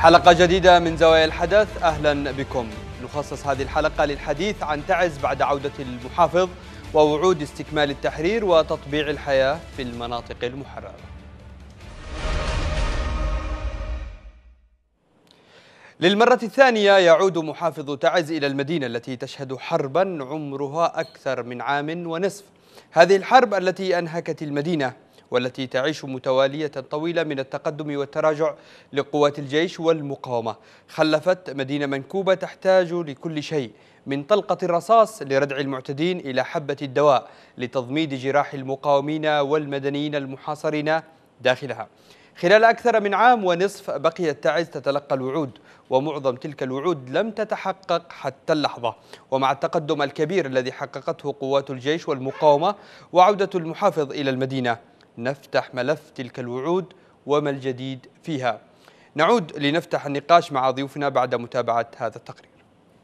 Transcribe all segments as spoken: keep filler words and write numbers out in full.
حلقة جديدة من زوايا الحدث، أهلا بكم. نخصص هذه الحلقة للحديث عن تعز بعد عودة المحافظ ووعود استكمال التحرير وتطبيع الحياة في المناطق المحررة. للمرة الثانية يعود محافظ تعز إلى المدينة التي تشهد حربا عمرها أكثر من عام ونصف. هذه الحرب التي أنهكت المدينة والتي تعيش متوالية طويلة من التقدم والتراجع لقوات الجيش والمقاومة خلفت مدينة منكوبة تحتاج لكل شيء من طلقة الرصاص لردع المعتدين إلى حبة الدواء لتضميد جراح المقاومين والمدنيين المحاصرين داخلها. خلال أكثر من عام ونصف بقيت تعز تتلقى الوعود، ومعظم تلك الوعود لم تتحقق حتى اللحظة. ومع التقدم الكبير الذي حققته قوات الجيش والمقاومة وعودة المحافظ إلى المدينة، نفتح ملف تلك الوعود وما الجديد فيها. نعود لنفتح النقاش مع ضيوفنا بعد متابعة هذا التقرير.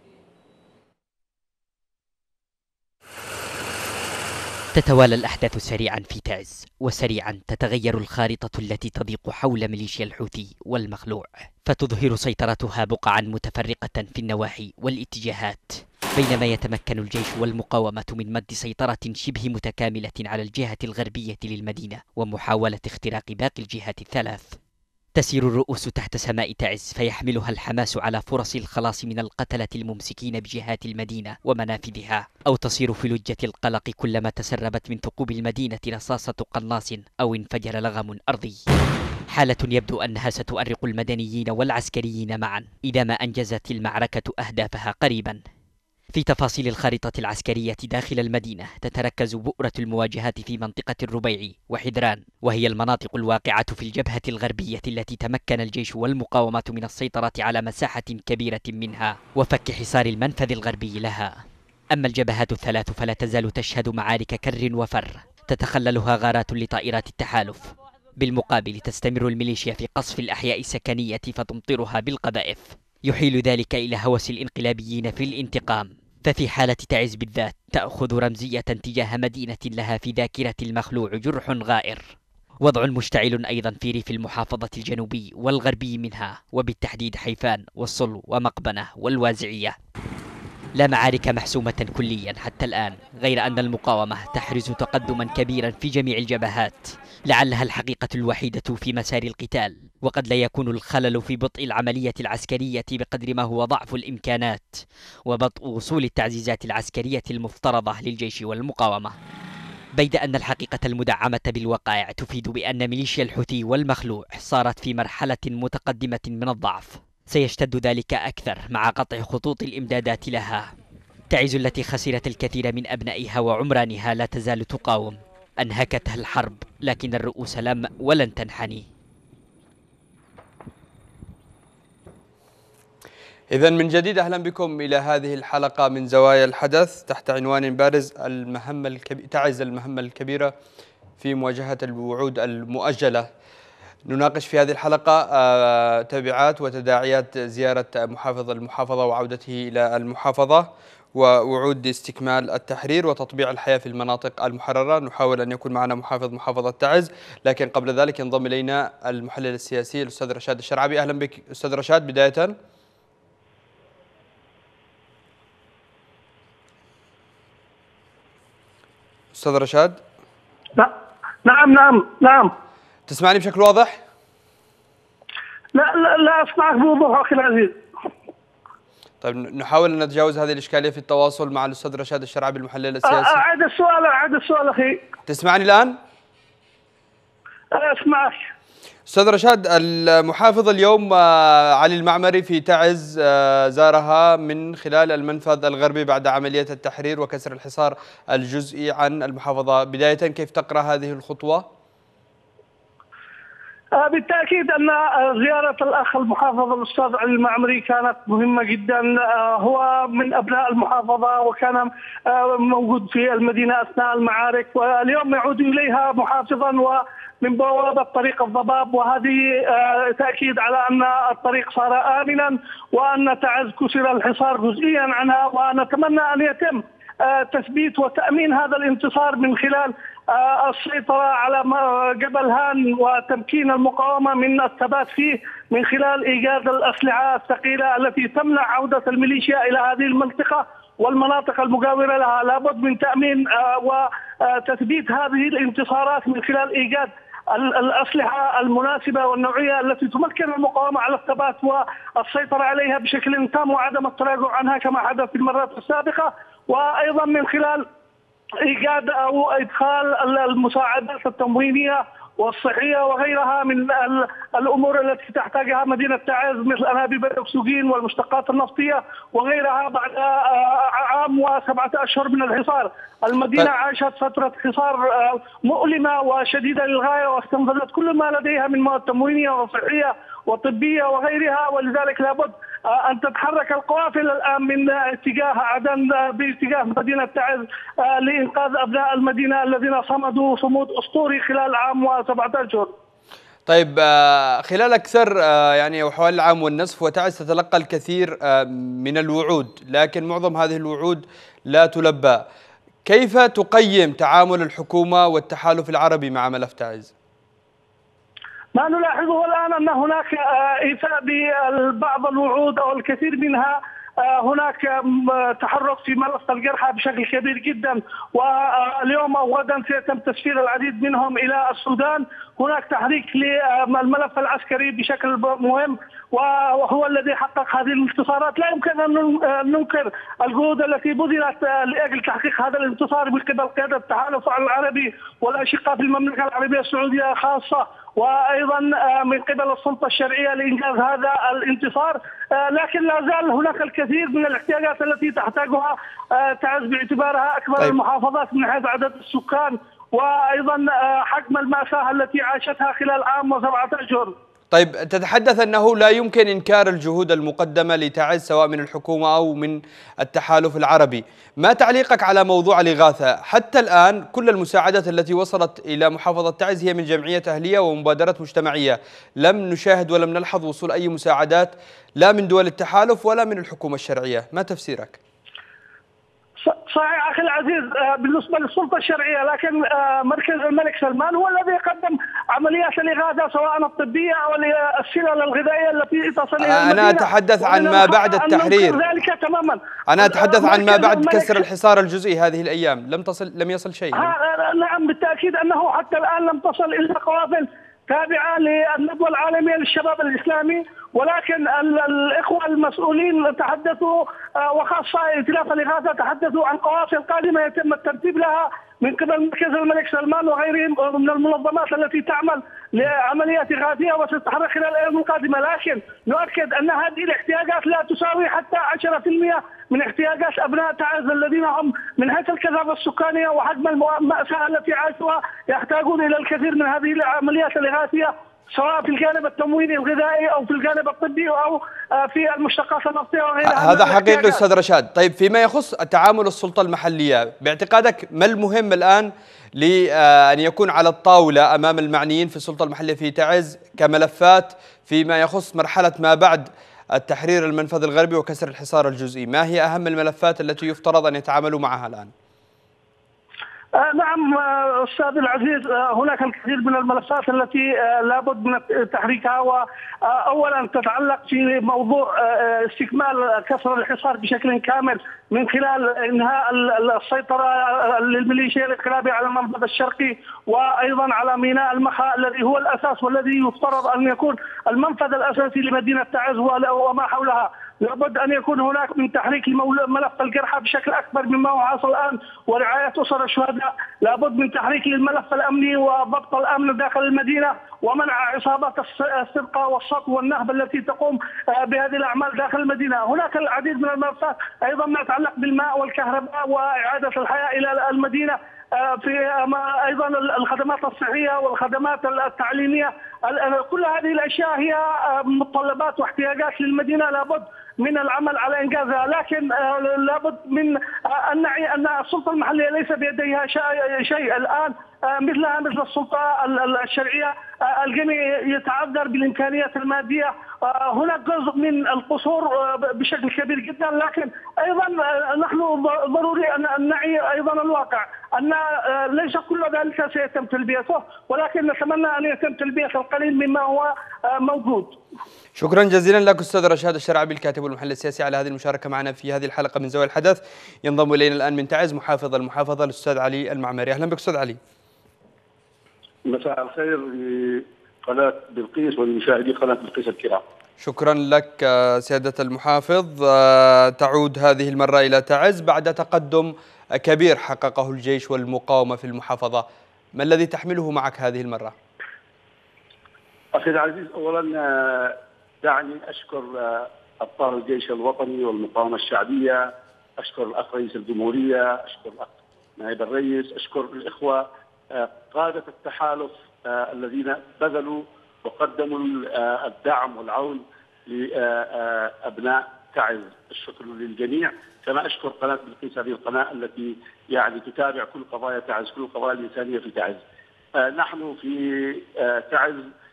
تتوالى الأحداث سريعا في تعز، وسريعا تتغير الخارطة التي تضيق حول ميليشيا الحوثي والمخلوع، فتظهر سيطرتها بقعا متفرقة في النواحي والاتجاهات، بينما يتمكن الجيش والمقاومة من مد سيطرة شبه متكاملة على الجهة الغربية للمدينة ومحاولة اختراق باقي الجهات الثلاث. تسير الرؤوس تحت سماء تعز، فيحملها الحماس على فرص الخلاص من القتلة الممسكين بجهات المدينة ومنافذها، أو تصير في لجة القلق كلما تسربت من ثقوب المدينة رصاصة قناص أو انفجر لغم أرضي. حالة يبدو أنها ستؤرق المدنيين والعسكريين معا إذا ما أنجزت المعركة أهدافها قريبا. في تفاصيل الخارطة العسكرية داخل المدينة تتركز بؤرة المواجهات في منطقة الربيع وحدران، وهي المناطق الواقعة في الجبهة الغربية التي تمكن الجيش والمقاومة من السيطرة على مساحة كبيرة منها وفك حصار المنفذ الغربي لها. أما الجبهات الثلاث فلا تزال تشهد معارك كر وفر تتخللها غارات لطائرات التحالف. بالمقابل تستمر الميليشيا في قصف الأحياء السكنية فتمطرها بالقذائف، يحيل ذلك إلى هوس الانقلابيين في الانتقام. ففي حالة تعز بالذات تأخذ رمزية تجاه مدينة لها في ذاكرة المخلوع جرح غائر، وضع مشتعل أيضا في ريف المحافظة الجنوبي والغربي منها، وبالتحديد حيفان والصلو ومقبنة والوازعية. لا معارك محسومة كليا حتى الآن، غير أن المقاومة تحرز تقدما كبيرا في جميع الجبهات، لعلها الحقيقة الوحيدة في مسار القتال. وقد لا يكون الخلل في بطء العملية العسكرية بقدر ما هو ضعف الإمكانات وبطء وصول التعزيزات العسكرية المفترضة للجيش والمقاومة. بيد أن الحقيقة المدعمة بالوقائع تفيد بأن ميليشيا الحوثي والمخلوع صارت في مرحلة متقدمة من الضعف، سيشتد ذلك أكثر مع قطع خطوط الإمدادات لها. تعز التي خسرت الكثير من أبنائها وعمرانها لا تزال تقاوم. أنهكتها الحرب، لكن الرؤوس لم ولن تنحني. إذن من جديد أهلا بكم إلى هذه الحلقة من زوايا الحدث تحت عنوان بارز المهمة الكبيرة تعز المهمة الكبيرة في مواجهة الوعود المؤجلة. نناقش في هذه الحلقة تبعات وتداعيات زيارة محافظ المحافظة وعودته إلى المحافظة ووعود استكمال التحرير وتطبيع الحياة في المناطق المحررة. نحاول أن يكون معنا محافظ محافظة تعز، لكن قبل ذلك ينضم إلينا المحلل السياسي الأستاذ رشاد الشرعبي. أهلا بك أستاذ رشاد. بداية أستاذ رشاد. لا. نعم نعم نعم تسمعني بشكل واضح؟ لا لا, لا أسمعك بوضوح أخي العزيز. طيب نحاول أن نتجاوز هذه الإشكالية في التواصل مع الأستاذ رشاد الشرعبي المحلل السياسي. أعد السؤال أعد السؤال أخي. تسمعني الآن؟ أسمعك أستاذ رشاد. المحافظ اليوم علي المعمري في تعز زارها من خلال المنفذ الغربي بعد عملية التحرير وكسر الحصار الجزئي عن المحافظة. بداية كيف تقرأ هذه الخطوة؟ بالتأكيد أن زيارة الأخ المحافظ الأستاذ علي المعمري كانت مهمة جدا. هو من أبناء المحافظة وكان موجود في المدينة أثناء المعارك، واليوم يعود إليها محافظا ومن بوابة طريق الضباب، وهذه تأكيد على أن الطريق صار آمنا وأن تعز كسر الحصار جزئيا عنها، ونتمنى أن يتم تثبيت وتأمين هذا الانتصار من خلال السيطرة على جبل هان وتمكين المقاومة من الثبات فيه من خلال إيجاد الأسلحة الثقيلة التي تمنع عودة الميليشيا إلى هذه المنطقة والمناطق المجاورة لها. لابد من تأمين وتثبيت هذه الانتصارات من خلال إيجاد الأسلحة المناسبة والنوعية التي تمكن المقاومة على الثبات والسيطرة عليها بشكل تام وعدم التراجع عنها كما حدث في المرات السابقة، وأيضا من خلال إيجاد أو إدخال المساعدات التموينية والصحية وغيرها من الأمور التي تحتاجها مدينة تعز مثل أنابيب الأكسجين والمشتقات النفطية وغيرها. بعد عام وسبعة أشهر من الحصار المدينة عاشت فترة حصار مؤلمة وشديدة للغاية واستنفذت كل ما لديها من مواد تموينية وصحية وطبية وغيرها، ولذلك لابد أن تتحرك القوافل الآن من اتجاه عدن باتجاه مدينة تعز لإنقاذ أبناء المدينة الذين صمدوا صمود أسطوري خلال عام وسبعة أشهر. طيب خلال أكثر يعني حوالي العام والنصف وتعز تتلقى الكثير من الوعود، لكن معظم هذه الوعود لا تلبى. كيف تقيم تعامل الحكومة والتحالف العربي مع ملف تعز؟ ما نلاحظه الآن أن هناك إيفاء ببعض الوعود أو الكثير منها. هناك تحرك في ملف الجرحى بشكل كبير جدا، واليوم أو غدا سيتم تسفير العديد منهم إلى السودان. هناك تحريك للملف العسكري بشكل مهم وهو الذي حقق هذه الانتصارات. لا يمكن أن ننكر الجهود التي بذلت لأجل تحقيق هذا الانتصار من قبل قيادة التحالف العربي والأشقاء في المملكة العربية السعودية خاصة، وأيضا من قبل السلطة الشرعية لإنجاز هذا الانتصار. لكن لا زال هناك الكثير من الاحتياجات التي تحتاجها تعز باعتبارها أكبر طيب. المحافظات من حيث عدد السكان وأيضا حجم المأساة التي عاشتها خلال عام وسبعة أشهر. طيب تتحدث أنه لا يمكن إنكار الجهود المقدمة لتعز سواء من الحكومة أو من التحالف العربي. ما تعليقك على موضوع الإغاثة؟ حتى الآن كل المساعدات التي وصلت إلى محافظة تعز هي من جمعية أهلية ومبادرات مجتمعية، لم نشاهد ولم نلحظ وصول أي مساعدات لا من دول التحالف ولا من الحكومة الشرعية. ما تفسيرك؟ صحيح أخي العزيز بالنسبة للسلطة الشرعية، لكن مركز الملك سلمان هو الذي يقدم عمليات الإغاثة سواء الطبية أو السلل الغذائية التي تصل إلى المدينة. أنا أتحدث عن ما بعد التحرير. ذلك تماما. أنا أتحدث عن ما بعد كسر الحصار الجزئي هذه الأيام، لم تصل لم يصل شيء. نعم بالتأكيد أنه حتى الآن لم تصل إلا قوافل تابعة للندوة العالمية للشباب الإسلامي، ولكن الإخوة المسؤولين تحدثوا وخاصة ائتلاف الإغاثة تحدثوا عن قوافل قادمة يتم الترتيب لها من قبل مركز الملك سلمان وغيرهم من المنظمات التي تعمل لعمليات إغاثية وستتحرك خلال الأيام القادمة. لكن نؤكد أن هذه الاحتياجات لا تساوي حتى عشرة بالمئة من احتياجات أبناء تعز الذين هم من حيث الكثافة السكانية وحجم المأساة التي عاشوها يحتاجون إلى الكثير من هذه العمليات الإغاثية سواء في الجانب التمويني الغذائي أو في الجانب الطبي أو في المشتقات النفطية وغيرها. هذا حقيقي أستاذ رشاد. طيب فيما يخص تعامل السلطة المحلية، باعتقادك ما المهم الآن لأن يكون على الطاولة أمام المعنيين في السلطة المحلية في تعز كملفات فيما يخص مرحلة ما بعد التحرير المنفذ الغربي وكسر الحصار الجزئي؟ ما هي أهم الملفات التي يفترض أن يتعاملوا معها الآن؟ آه نعم أستاذ العزيز، آه هناك الكثير من الملفات التي آه لابد من تحريكها، وأولا تتعلق في موضوع آه استكمال كسر الحصار بشكل كامل من خلال إنهاء السيطرة للميليشيا الانقلابية على المنفذ الشرقي وأيضا على ميناء المخا الذي هو الأساس والذي يفترض أن يكون المنفذ الأساسي لمدينة تعز وما حولها. لابد أن يكون هناك من تحريك ملف الجرحى بشكل أكبر مما هو حاصل الآن ورعاية أسر الشهداء. لابد من تحريك للملف الأمني وضبط الأمن داخل المدينة ومنع عصابات السرقة والسطو والنهب التي تقوم بهذه الأعمال داخل المدينة. هناك العديد من الملفات أيضا ما يتعلق بالماء والكهرباء وإعادة الحياة إلى المدينة، في أيضا الخدمات الصحية والخدمات التعليمية. كل هذه الأشياء هي متطلبات واحتياجات للمدينة لابد من العمل على إنجازها. لكن لابد من أن نعي أن السلطة المحلية ليس بيديها شيء الآن، مثلها مثل السلطة الشرعية. الجميع يتعذر بالإمكانيات المادية هناك جزء من القصور بشكل كبير جدا، لكن ايضا نحن ضروري ان نعي ايضا الواقع ان ليس كل ذلك سيتم تلبيته، ولكن نتمنى ان يتم تلبيه القليل مما هو موجود. شكرا جزيلا لك أستاذ رشاد الشرعبي الكاتب والمحلل السياسي على هذه المشاركة معنا في هذه الحلقة من زوايا الحدث. ينضم إلينا الآن من تعز محافظ المحافظة الأستاذ علي المعمري. أهلا بك أستاذ علي. مساء الخير لقناة بلقيس ولمشاهدي قناة بلقيس الكرام. شكرا لك سيادة المحافظ. تعود هذه المرة إلى تعز بعد تقدم كبير حققه الجيش والمقاومة في المحافظة، ما الذي تحمله معك هذه المرة؟ أخي العزيز، أولا دعني أشكر أبطال الجيش الوطني والمقاومة الشعبية، أشكر الأخ رئيس الجمهورية، أشكر الأخ نائب الرئيس، أشكر الإخوة قادة التحالف الذين بذلوا وقدموا الدعم والعون لأبناء تعز. الشكر للجميع، كما أشكر قناة بلقيس، هذه القناة التي يعني تتابع كل قضايا تعز، كل القضايا الإنسانية في تعز. نحن في تعز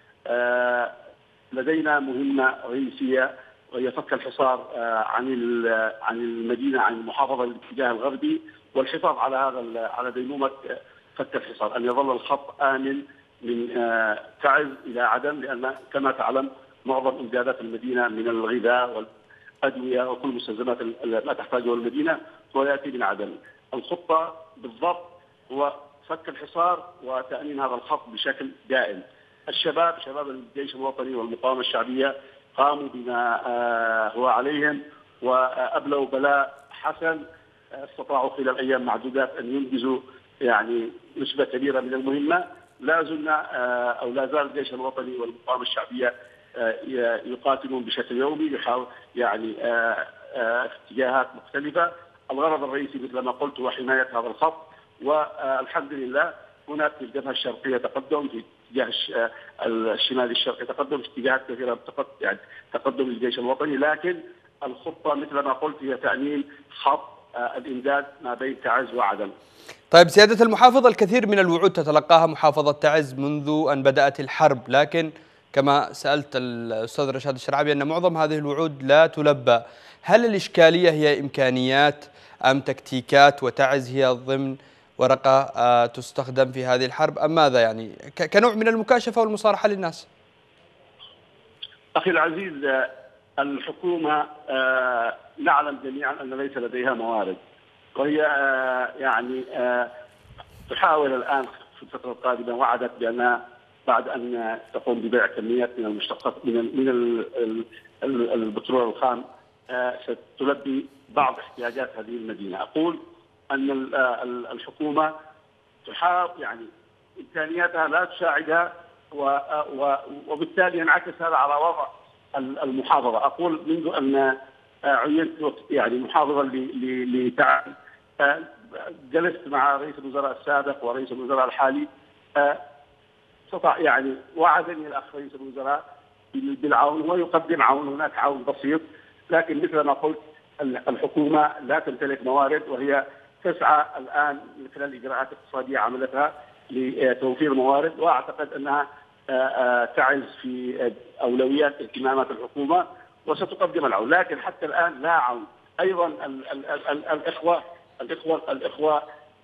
لدينا مهمة رئيسية، وهي فك الحصار عن عن المدينة، عن المحافظة الاتجاه الغربي، والحفاظ على هذا على ديمومة فك الحصار، أن يظل الخط آمن من تعز إلى عدن، لأن كما تعلم معظم إمدادات المدينة من الغذاء والأدوية وكل مستلزمات ما تحتاجه المدينة هو يأتي من عدن. الخطة بالضبط هو فك الحصار وتأمين هذا الخط بشكل دائم. الشباب شباب الجيش الوطني والمقاومة الشعبية قاموا بما هو عليهم وأبلوا بلاء حسن، استطاعوا خلال أيام معدودات أن ينجزوا يعني نسبة كبيرة من المهمة. لا زلنا أو لا زال الجيش الوطني والمقاومة الشعبية يقاتلون بشكل يومي، يحاول يعني في اتجاهات مختلفة. الغرض الرئيسي مثل ما قلت هو حماية هذا الخط، والحمد لله هناك في الجبهة الشرقية تقدم، في اتجاه الشمال الشرقي تقدم، في اتجاهات كثيرة يعني تقدم للجيش الوطني، لكن الخطة مثل ما قلت هي تأمين خط الإمداد ما بين تعز وعدن. طيب سيادة المحافظ، الكثير من الوعود تتلقاها محافظة تعز منذ أن بدأت الحرب، لكن كما سألت الأستاذ رشاد الشرعبي أن معظم هذه الوعود لا تلبى. هل الإشكالية هي إمكانيات أم تكتيكات، وتعز هي ضمن ورقة تستخدم في هذه الحرب، أم ماذا؟ يعني كنوع من المكاشفة والمصارحة للناس. أخي العزيز، الحكومة نعلم جميعا أن ليس لديها موارد، وهي يعني تحاول الآن في الفترة القادمة، وعدت بأنها بعد أن تقوم ببيع كميات من المشتقات من من البترول الخام ستلبي بعض احتياجات هذه المدينة. أقول أن الحكومة تحاول يعني إمكانياتها لا تساعدها، وبالتالي ينعكس هذا على وضع المحافظة. أقول منذ أن عينت يعني محافظا لتعز، جلست مع رئيس الوزراء السابق ورئيس الوزراء الحالي، استطاع يعني وعدني الأخ رئيس الوزراء بالعون ويقدم عون، هناك عون بسيط، لكن مثل ما قلت الحكومة لا تمتلك موارد، وهي تسعى الآن من خلال إجراءات اقتصادية عملتها لتوفير موارد، وأعتقد أنها تعز في أولويات اهتمامات الحكومة وستقدم العون، لكن حتى الآن لا عون. أيضا ال ال ال الإخوة الإخوة الإخوة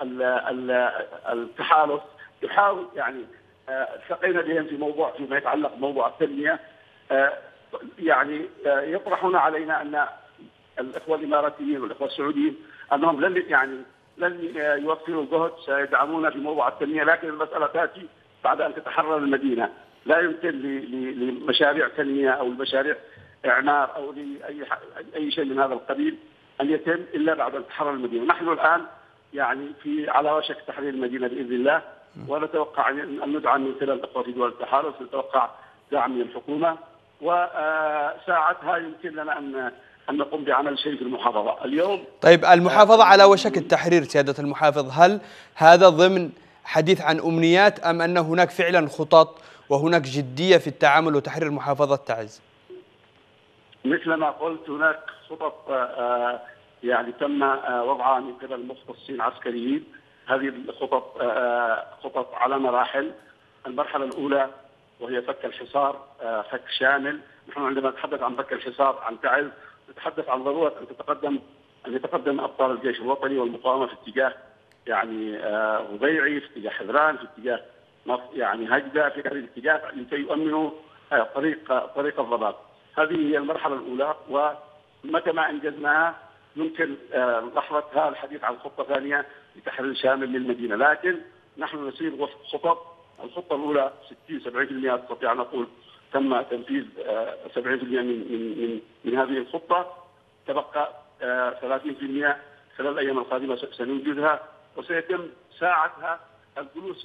التحالف يحاول يعني التقينا بهم في موضوع فيما يتعلق بموضوع التنمية، يعني يطرحون علينا أن الإخوة الإماراتيين والإخوة السعوديين أنهم لن يعني لن يوفروا جهد، سيدعمونا في موضوع التنمية، لكن المسألة تأتي بعد أن تتحرر المدينة. لا يمكن لمشاريع تنمية أو المشاريع إعمار أو لأي أي شيء من هذا القبيل أن يتم إلا بعد أن تتحرر المدينة. نحن الآن يعني في على وشك تحرير المدينة بإذن الله، ونتوقع أن ندعم من خلال الإخوة في دول التحالف، نتوقع دعم من الحكومة، وساعتها يمكن لنا أن أن نقوم بعمل شيء في المحافظة اليوم. طيب المحافظة على وشك التحرير سيادة المحافظ، هل هذا ضمن حديث عن أمنيات أم أن هناك فعلا خطط وهناك جدية في التعامل وتحرير محافظة تعز؟ مثل ما قلت هناك خطط يعني تم وضعها من قبل مختصين عسكريين. هذه الخطط خطط على مراحل. المرحلة الأولى وهي فك الحصار فك شامل. نحن عندما نتحدث عن فك الحصار عن تعز نتحدث عن ضروره ان تتقدم ان يتقدم ابطال الجيش الوطني والمقاومه في اتجاه يعني ربيعي، في اتجاه حذران، في اتجاه يعني هجده، في هذه الاتجاه لكي يؤمنوا طريق طريق الضباب. هذه هي المرحله الاولى، ومتى ما انجزناها يمكن لحظتها الحديث عن خطه ثانيه لتحرير شامل للمدينه، لكن نحن نسير وفق خطط. الخطه الاولى ستين سبعين بالمئة نستطيع ان نقول تم تنفيذ سبعين بالمئة من من من من هذه الخطه، تبقى ثلاثين بالمئة خلال الايام القادمه سننجزها، وسيتم ساعتها الجلوس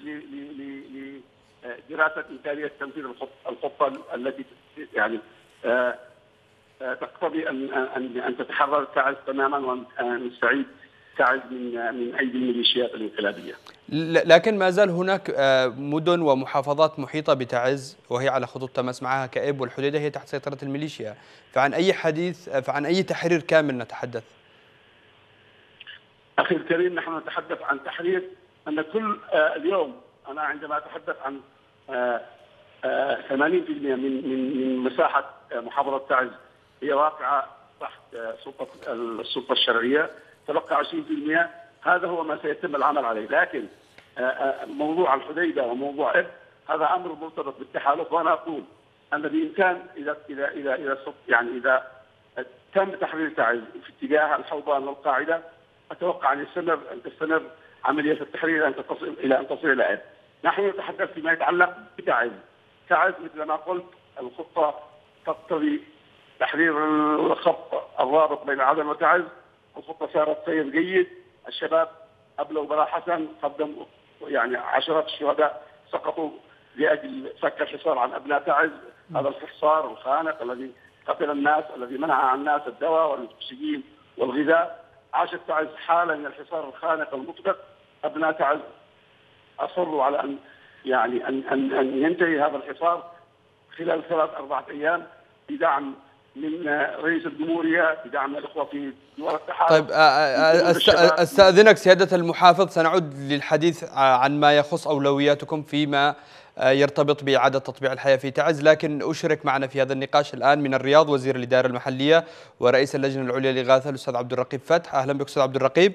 لدراسه امكانيه تنفيذ الخطه التي يعني تقتضي ان ان ان تتحرر تعز تماما وان نستعيد تعز من من ايدي الميليشيات الانقلابيه. لكن ما زال هناك مدن ومحافظات محيطه بتعز وهي على خطوط تماس معها كإب والحديده هي تحت سيطره الميليشيا، فعن اي حديث فعن اي تحرير كامل نتحدث؟ اخي الكريم، نحن نتحدث عن تحرير ان كل اليوم انا عندما اتحدث عن ثمانين بالمئة من من من مساحه محافظه تعز هي واقعه تحت سلطه السلطه الشرعيه، تبقى عشرين بالمئة. هذا هو ما سيتم العمل عليه، لكن موضوع الحديده وموضوع إب هذا امر مرتبط بالتحالف، وانا اقول ان بامكان اذا اذا اذا اذا يعني اذا تم تحرير تعز في اتجاه الحوضان والقاعده، اتوقع ان يستمر ان تستمر عمليه التحرير ان تصل الى ان تصل الى إب. نحن نتحدث فيما يتعلق بتعز. تعز مثل ما قلت الخطه تقتضي تحرير الخط الرابط بين عدن وتعز. الخطه سارت سير جيد، الشباب ابلوا بلا حسن، قدموا يعني عشرات الشهداء سقطوا لاجل فك الحصار عن ابناء تعز. هذا الحصار الخانق الذي قتل الناس، الذي منع عن الناس الدواء والاكسجين والغذاء. عاشت تعز حاله من الحصار الخانق المطلق. ابناء تعز اصروا على ان يعني ان ان ان ينتهي هذا الحصار خلال ثلاث اربعه ايام بدعم من رئيس الجمهوريه، بدعم الاخوه في دول التحالف. طيب استاذنك سياده المحافظ، سنعود للحديث عن ما يخص اولوياتكم فيما يرتبط باعاده تطبيع الحياه في تعز، لكن اشرك معنا في هذا النقاش الان من الرياض وزير الاداره المحليه ورئيس اللجنه العليا للاغاثه الاستاذ عبد الرقيب فتح. اهلا بك استاذ عبد الرقيب.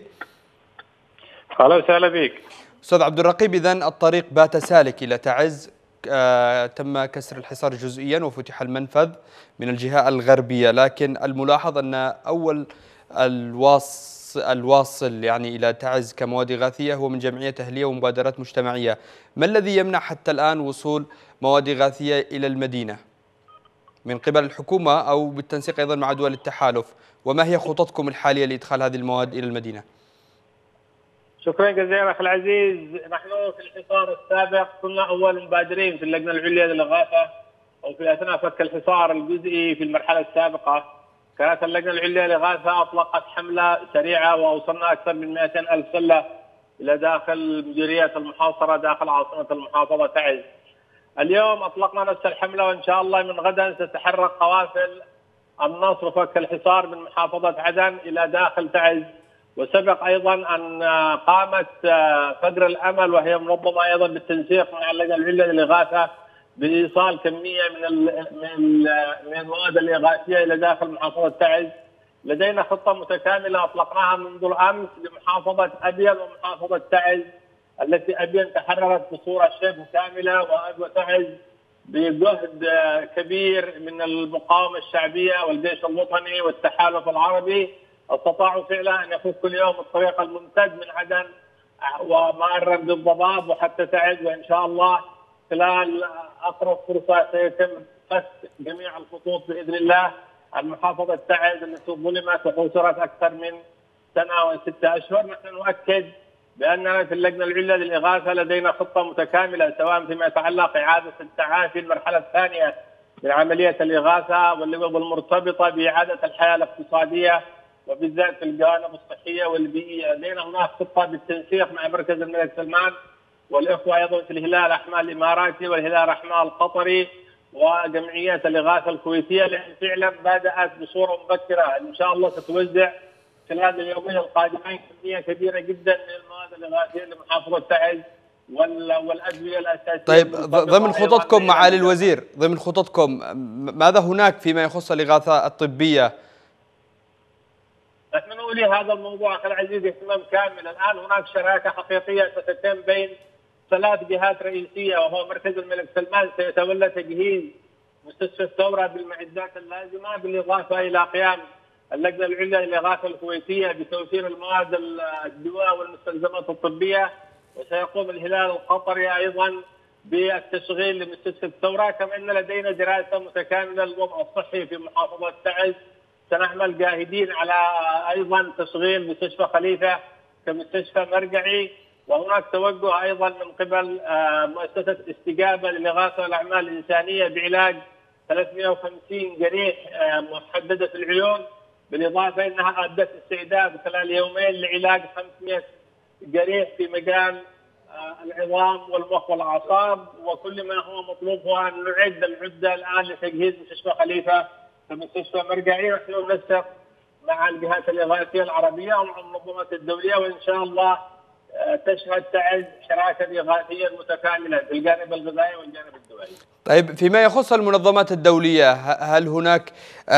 اهلا وسهلا بك استاذ عبد الرقيب. اذا الطريق بات سالك الى تعز، آه تم كسر الحصار جزئيا وفتح المنفذ من الجهة الغربية، لكن الملاحظ أن أول الواص الواصل يعني إلى تعز كمواد غاثية هو من جمعية أهلية ومبادرات مجتمعية. ما الذي يمنع حتى الآن وصول مواد غاثية إلى المدينة من قبل الحكومة أو بالتنسيق أيضا مع دول التحالف؟ وما هي خططكم الحالية لإدخال هذه المواد إلى المدينة؟ شكرا جزيلا اخي العزيز. نحن في الحصار السابق كنا اول المبادرين في اللجنه العليا للاغاثه، او في اثناء فك الحصار الجزئي في المرحله السابقه كانت اللجنه العليا للاغاثه اطلقت حمله سريعه واوصلنا اكثر من مئتين ألف سله الى داخل مديريات المحاصره داخل عاصمه المحافظه تعز. اليوم اطلقنا نفس الحمله، وان شاء الله من غدا ستتحرك قوافل النصر وفك الحصار من محافظه عدن الى داخل تعز. وسبق ايضا ان قامت فجر الامل وهي منظمه ايضا بالتنسيق مع اللجنه العليا للاغاثه بايصال كميه من من من المواد الاغاثيه الى داخل محافظه تعز. لدينا خطه متكامله اطلقناها منذ الامس لمحافظه ابين ومحافظه تعز، التي ابين تحررت بصوره شبه كامله، وتعز بجهد كبير من المقاومه الشعبيه والجيش الوطني والتحالف العربي استطاعوا فعلا ان يفكوا اليوم الطريق الممتد من عدن ومعرا بالضباب وحتى تعز، وان شاء الله خلال اقرب فرصه سيتم فك جميع الخطوط باذن الله عن محافظه تعز التي ظلمت وحوصرت اكثر من سنه وسته اشهر. نحن نؤكد باننا في اللجنه العليا للاغاثه لدينا خطه متكامله سواء فيما يتعلق اعاده التعافي المرحله الثانيه من عمليه الاغاثه والمرتبطه باعاده الحياه الاقتصاديه وبالذات في الجوانب الصحيه والبيئيه. لدينا هناك خطه بالتنسيق مع مركز الملك سلمان والاخوه ايضا في الهلال الاحمر الاماراتي والهلال الاحمر القطري وجمعيات الاغاثه الكويتيه، لان فعلا بدات بصوره مبكره ان شاء الله ستوزع خلال اليومين القادمين كميه كبيره جدا من المواد الاغاثيه لمحافظه تعز والادويه الاساسيه. طيب ضمن خططكم معالي الوزير، ضمن خططكم ماذا هناك فيما يخص الاغاثه الطبيه؟ نحن نولي هذا الموضوع اخي العزيز اهتمام كامل. الان هناك شراكه حقيقيه ستتم بين ثلاث جهات رئيسيه، وهو مركز الملك سلمان سيتولى تجهيز مستشفى الثوره بالمعدات اللازمه، بالاضافه الى قيام اللجنه العليا للاغاثه الكويتيه بتوفير المواد الدواء والمستلزمات الطبيه، وسيقوم الهلال القطري ايضا بالتشغيل لمستشفى الثوره. كما ان لدينا دراسه متكامله للوضع الصحي في محافظه تعز، سنعمل جاهدين على ايضا تشغيل مستشفى خليفه كمستشفى مرجعي، وهناك توجه ايضا من قبل مؤسسه استجابه للاغاثه والاعمال الانسانيه بعلاج ثلاثمئة وخمسين جريح محدده العيون، بالاضافه انها ادت استعداد خلال يومين لعلاج خمسمئة جريح في مجال العظام والمخ والاعصاب. وكل ما هو مطلوب هو ان نعد العده الان لتجهيز مستشفى خليفه كمستشفى مرجعي. ونحن ننسق مع الجهات الاغاثيه العربيه ومع المنظمات الدوليه، وان شاء الله تشهد تعز شراكه اغاثيه متكامله في الجانب الغذائي والجانب الدولي. طيب فيما يخص المنظمات الدوليه، هل هناك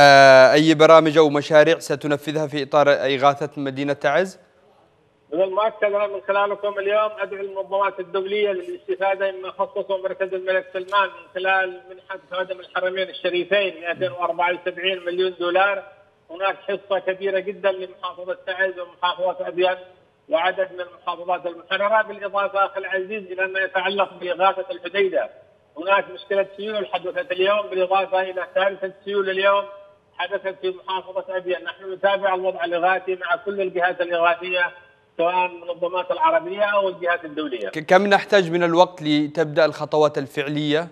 اي برامج او مشاريع ستنفذها في اطار اغاثه مدينه تعز؟ من المؤكد انا من خلالكم اليوم ادعو المنظمات الدوليه للاستفاده مما خصصه مركز الملك سلمان من خلال منحه خادم الحرمين الشريفين مئتين وأربعة وسبعين مليون دولار. هناك حصه كبيره جدا لمحافظه تعز ومحافظه ابين وعدد من المحافظات المحرره، بالاضافه اخي العزيز الى ما يتعلق باغاثه الحديده. هناك مشكله سيول حدثت اليوم، بالاضافه الى كارثه سيول اليوم حدثت في محافظه ابين. نحن نتابع الوضع الاغاثي مع كل الجهات الاغاثيه سواء المنظمات العربيه او الجهات الدوليه. كم نحتاج من الوقت لتبدا الخطوات الفعليه؟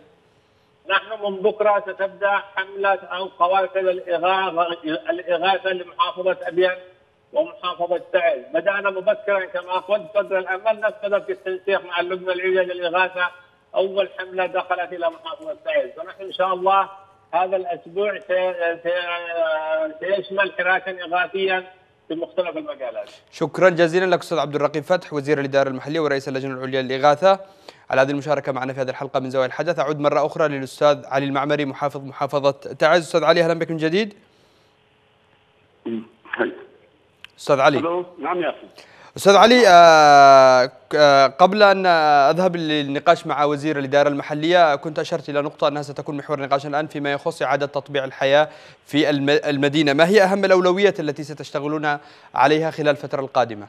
نحن من بكره ستبدا حمله او قوافل الاغاثه الاغاثه لمحافظه ابين ومحافظه تعز. بدانا مبكرا كما قلت قدر الامل، نفذ في التنسيق مع اللجنه العليا للاغاثه اول حمله دخلت الى محافظه تعز، ونحن ان شاء الله هذا الاسبوع سيشمل حراكا اغاثيا في مختلف المجالات. شكرا جزيلا لك استاذ عبد الرقيب فتح، وزير الاداره المحليه ورئيس اللجنه العليا للاغاثه، على هذه المشاركه معنا في هذه الحلقه من زوايا الحدث. اعود مره اخرى للاستاذ علي المعمري محافظ محافظه تعز. استاذ علي اهلا بك من جديد. استاذ علي. نعم يا اخي. استاذ علي، آه آه قبل ان اذهب للنقاش مع وزير الاداره المحليه، كنت اشرت الى نقطه انها ستكون محور نقاشنا الان فيما يخص اعاده تطبيع الحياه في المدينه. ما هي اهم الاولويات التي ستشتغلون عليها خلال الفتره القادمه؟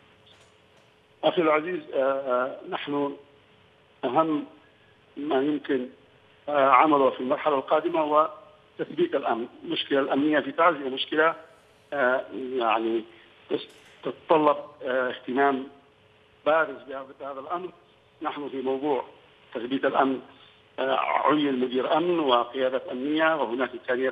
اخي العزيز، آه نحن اهم ما يمكن آه عمله في المرحله القادمه هو تثبيت الامن. المشكله الامنيه في تعز هي مشكله آه يعني تتطلب اهتمام بارز بهذا الامر. نحن في موضوع تثبيت الامن عين مدير امن وقياده امنيه، وهناك امكانيات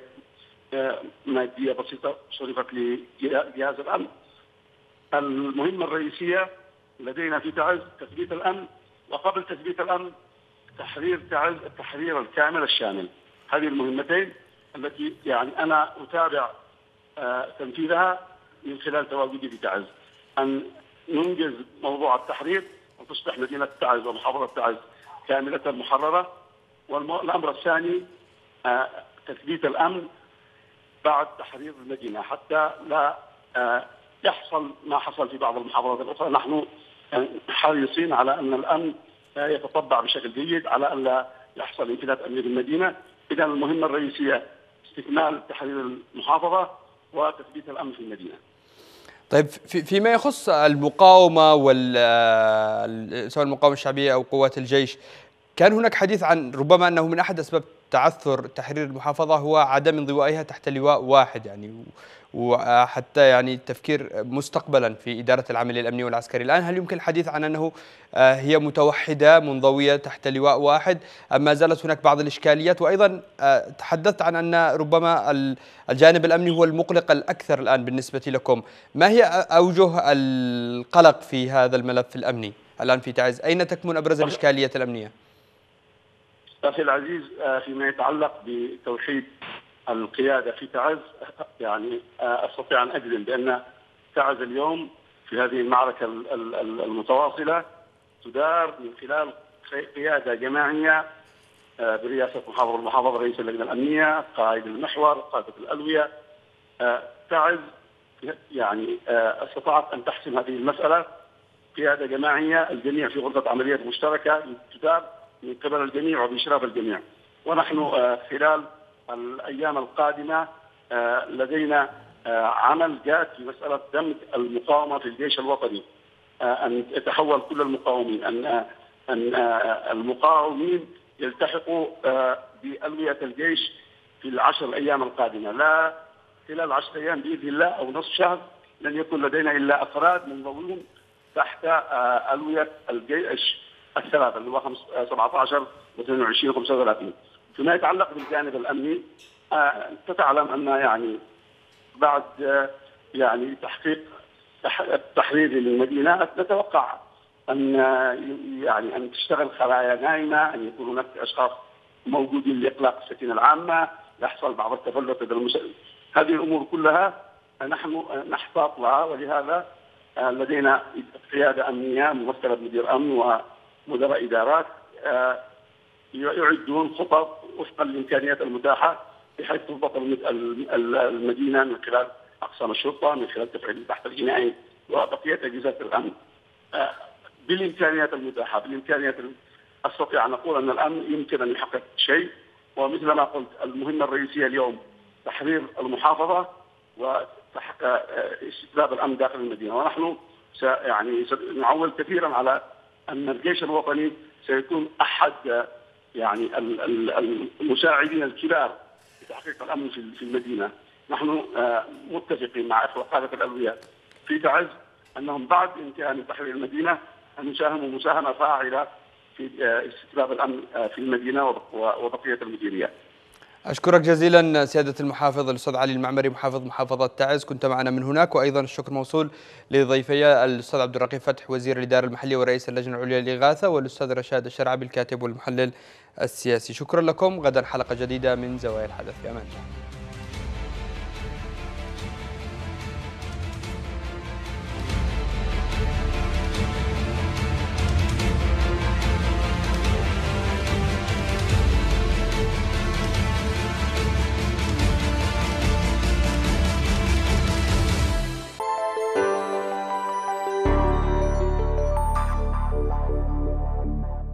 ماديه بسيطه صرفت لجهاز الامن. المهمه الرئيسيه لدينا في تعز تثبيت الامن، وقبل تثبيت الامن تحرير تعز التحرير الكامل الشامل. هذه المهمتين التي يعني انا اتابع تنفيذها من خلال تواجدي في تعز، أن ننجز موضوع التحرير وتصبح مدينة تعز ومحافظة تعز كاملة محررة. والأمر الثاني تثبيت الأمن بعد تحرير المدينة، حتى لا يحصل ما حصل في بعض المحافظات الأخرى. نحن حريصين على أن الأمن يتطبع بشكل جيد، على أن لا يحصل انفلات أمني في المدينة. إذا المهمة الرئيسية استكمال تحرير المحافظة وتثبيت الأمن في المدينة. طيب فيما يخص المقاومة وال سواء المقاومة الشعبية أو قوات الجيش، كان هناك حديث عن ربما أنه من أحد أسباب تعثر تحرير المحافظة هو عدم انضوائها تحت لواء واحد، يعني وحتى يعني التفكير مستقبلا في إدارة العمل الأمني والعسكري. الآن هل يمكن الحديث عن أنه هي متوحدة منضوية تحت لواء واحد، أم ما زالت هناك بعض الإشكاليات؟ وأيضا تحدثت عن أن ربما الجانب الأمني هو المقلق الأكثر الآن بالنسبة لكم. ما هي أوجه القلق في هذا الملف الأمني الآن في تعز؟ أين تكمن أبرز الإشكاليات الأمنية؟ أخي العزيز، فيما يتعلق بتوحيد القيادة في تعز، يعني أستطيع أن أجزم بأن تعز اليوم في هذه المعركة المتواصلة تدار من خلال قيادة جماعية برئاسة محافظ المحافظة رئيس اللجنة الأمنية، قائد المحور، قادة الألوية. تعز يعني استطاعت أن تحسم هذه المسألة قيادة جماعية، الجميع في غرفة عمليات مشتركة تدار من قبل الجميع وبإشراف الجميع. ونحن خلال الأيام القادمة لدينا عمل جاد في مسألة دمج المقاومة في الجيش الوطني، أن يتحول كل المقاومين، أن أن المقاومين يلتحقوا بألوية الجيش في العشر الأيام القادمة. لا خلال عشر أيام بإذن الله أو نصف شهر لن يكون لدينا إلا أفراد منضوين تحت ألوية الجيش الثلاثة اللي هو سبعة عشر واثنين وعشرين وخمسة وثلاثين. فيما يتعلق بالجانب الأمني تتعلم أن يعني بعد يعني تحقيق تحرير المدينة نتوقع أن يعني أن تشتغل خلايا نايمة، أن يكون هناك أشخاص موجودين لإقلاق السكينة العامة، يحصل بعض التفلت لدى المسلمين. هذه الأمور كلها نحن نحتاط لها، ولهذا لدينا قيادة أمنية ممثلة بمدير أمن ومدراء إدارات يعدون خطط وفقا للإمكانيات المتاحة بحيث تضبط المدينة من خلال أقسام الشرطة، من خلال تفعيل البحث الجنائي وبقية أجهزة الأمن بالإمكانيات المتاحة. بالإمكانيات أستطيع أن أقول أن الأمن يمكن أن يحقق شيء، ومثل ما قلت المهمة الرئيسية اليوم تحرير المحافظة وتحقيق استتباب الأمن داخل المدينة. ونحن يعني سنعول كثيرا على أن الجيش الوطني سيكون أحد يعني المساعدين الكبار في تحقيق الأمن في المدينة. نحن متفقين مع إخوة قادة الألوية في تعز أنهم بعد انتهاء من تحرير المدينة أن يساهموا مساهمة فاعلة في استتباب الأمن في المدينة وبقية المديريات. أشكرك جزيلا سيادة المحافظ الأستاذ علي المعمري محافظ محافظة تعز، كنت معنا من هناك. وأيضا الشكر موصول لضيفي الأستاذ عبد الرقيب فتح وزير الإدارة المحلية ورئيس اللجنة العليا للإغاثة، والأستاذ رشاد الشرعبي الكاتب والمحلل السياسي. شكرا لكم. غدا حلقة جديدة من زوايا الحدث. في أمان الله.